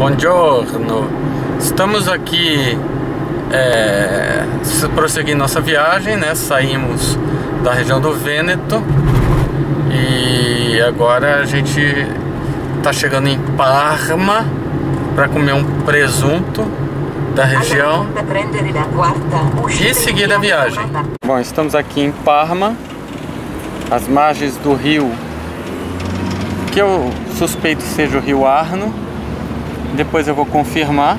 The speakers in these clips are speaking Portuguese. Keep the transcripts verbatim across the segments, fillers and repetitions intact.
Buongiorno! Estamos aqui é, prosseguindo nossa viagem, né? Saímos da região do Vêneto e agora a gente está chegando em Parma para comer um presunto da região e seguir a viagem. Bom, estamos aqui em Parma, às margens do rio, que eu suspeito seja o rio Arno. Depois eu vou confirmar.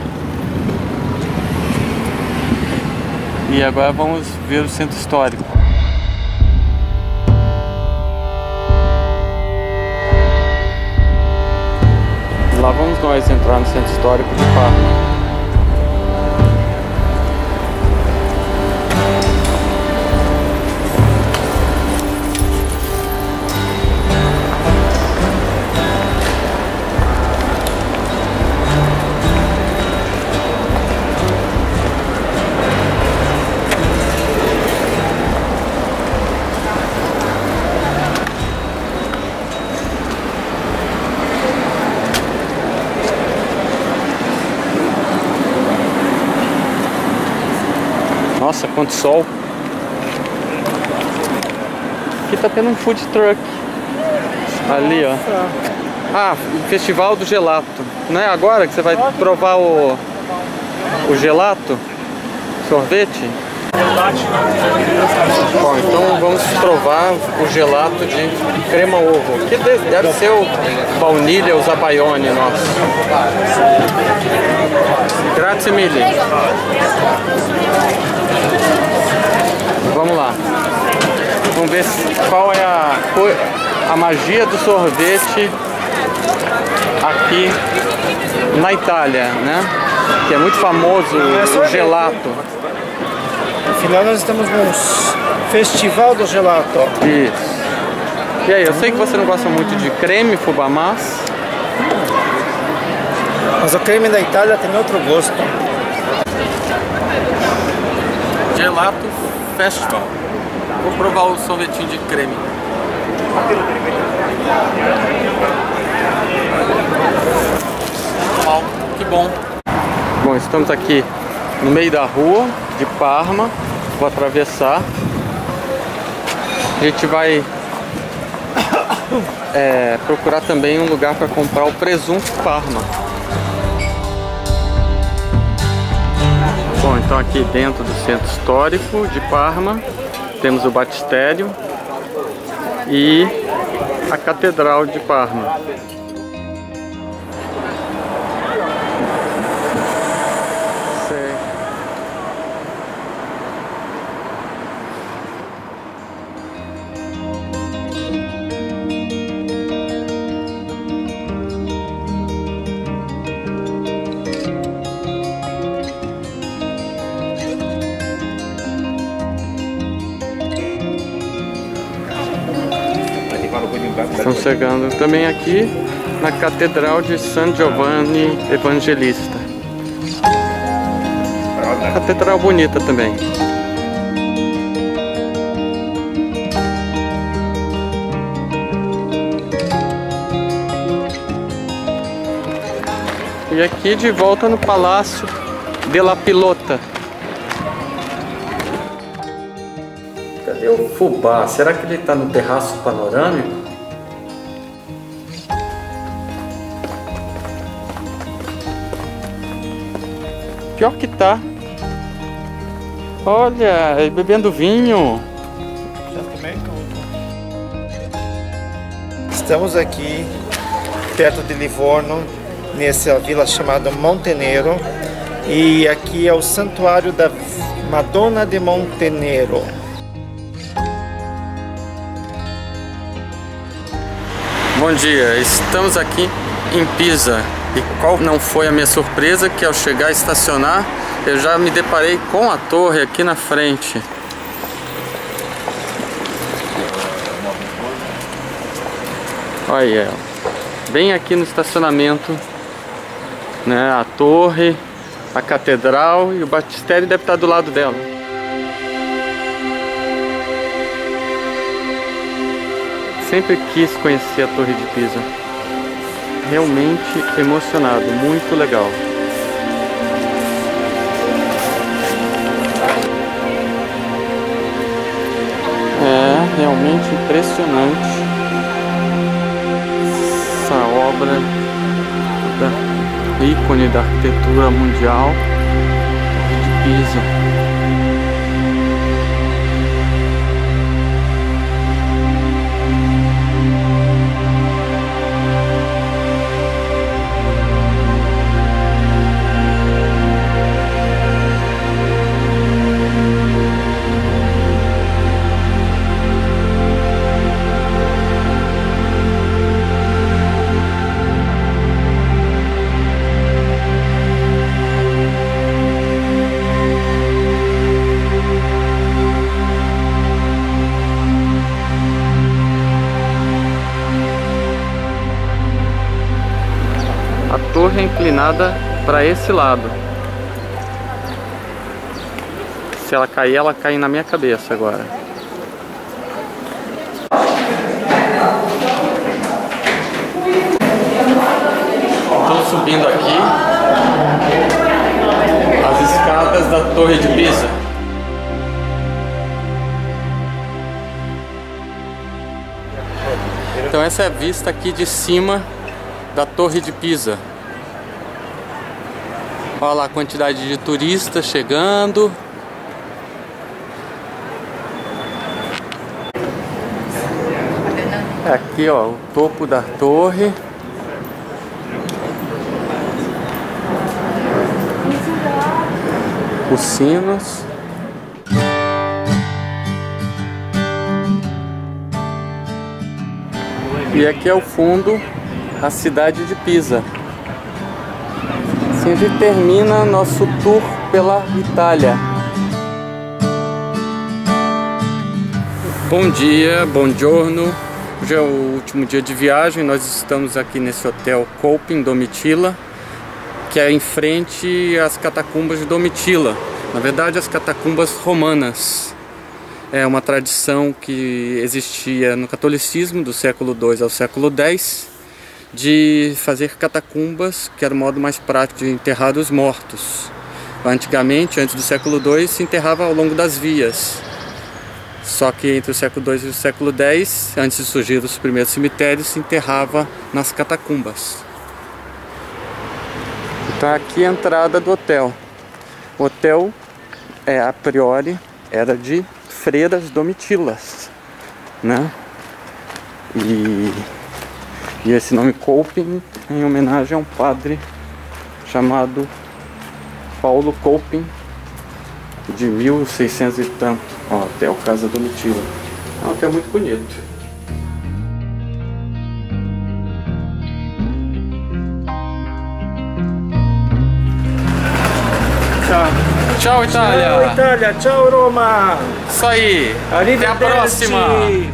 E agora vamos ver o centro histórico. Lá vamos nós entrar no centro histórico de Parma. Nossa, quanto sol! Aqui tá tendo um food truck. Ali, ó. Ah, o Festival do Gelato. Não é agora que você vai provar o, o gelato? Sorvete? Bom, então vamos provar o gelato de crema ovo. Que deve ser o baunilha, o zabaione nosso. Grazie mille. Vamos lá. Vamos ver qual é a, a magia do sorvete aqui na Itália, né? Que é muito famoso o gelato. Afinal, nós estamos no Festival do Gelato. Isso. E aí, eu sei que você não gosta muito de creme fubá, mas... Mas o creme da Itália tem outro gosto. Gelato Festival. Vou provar o sorvetinho de creme. Uau, que bom. Bom, estamos aqui no meio da rua de Parma. Vou atravessar. A gente vai é, procurar também um lugar para comprar o presunto Parma. Bom, então aqui dentro do centro histórico de Parma temos o batistério e a catedral de Parma. Estamos chegando também aqui na Catedral de San Giovanni Evangelista. Catedral bonita também. E aqui de volta no Palácio della Pilota. Cadê o fubá? Será que ele está no terraço panorâmico? Pior que tá. Olha, ele bebendo vinho. Estamos aqui perto de Livorno, nessa vila chamada Montenero. E aqui é o santuário da Madonna de Montenero. Bom dia, estamos aqui em Pisa. E qual não foi a minha surpresa que ao chegar a estacionar eu já me deparei com a torre aqui na frente. Olha ela, bem aqui no estacionamento, né? A torre, a catedral e o batistério deve estar do lado dela. Sempre quis conhecer a Torre de Pisa. realmente emocionado, muito legal. É realmente impressionante essa obra da ícone da arquitetura mundial de Pisa. A torre é inclinada para esse lado. Se ela cair, ela cai na minha cabeça agora. Estou subindo aqui as escadas da Torre de Pisa. Então essa é a vista aqui de cima da Torre de Pisa. Olha lá a quantidade de turistas chegando. Aqui ó, o topo da torre. Os sinos. E aqui ao fundo a cidade de Pisa. Assim a gente termina nosso tour pela Itália. Bom dia, buongiorno. Hoje é o último dia de viagem. Nós estamos aqui nesse hotel Coop em Domitila, que é em frente às catacumbas de Domitila. Na verdade, as catacumbas romanas. É uma tradição que existia no catolicismo do século dois ao século dez, de fazer catacumbas, que era o modo mais prático de enterrar os mortos. Antigamente, antes do século dois, se enterrava ao longo das vias. Só que entre o século dois e o século dez, antes de surgir os primeiros cemitérios, se enterrava nas catacumbas. Então aqui é a entrada do hotel. O hotel, é, a priori, era de freiras domitilas, né? E... E esse nome Couping em homenagem a um padre chamado Paulo Couping, de mil e seiscentos e tanto. Ó, Hotel Casa Domitila. É um hotel muito bonito. Tchau. Tchau, Itália. Tchau, Itália. Tchau, Roma. Isso aí. Até a próxima.